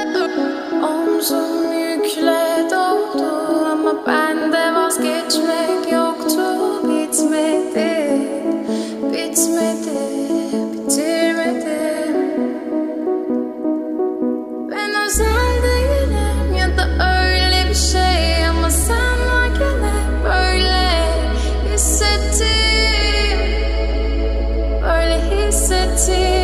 Omzum yükle doldu ama bende vazgeçmek yoktu. Bitmedi, bitmedi, bitirmedim. Ben özel değilim ya da öyle bir şey, ama sen varken hep böyle hissettim, böyle hissettim.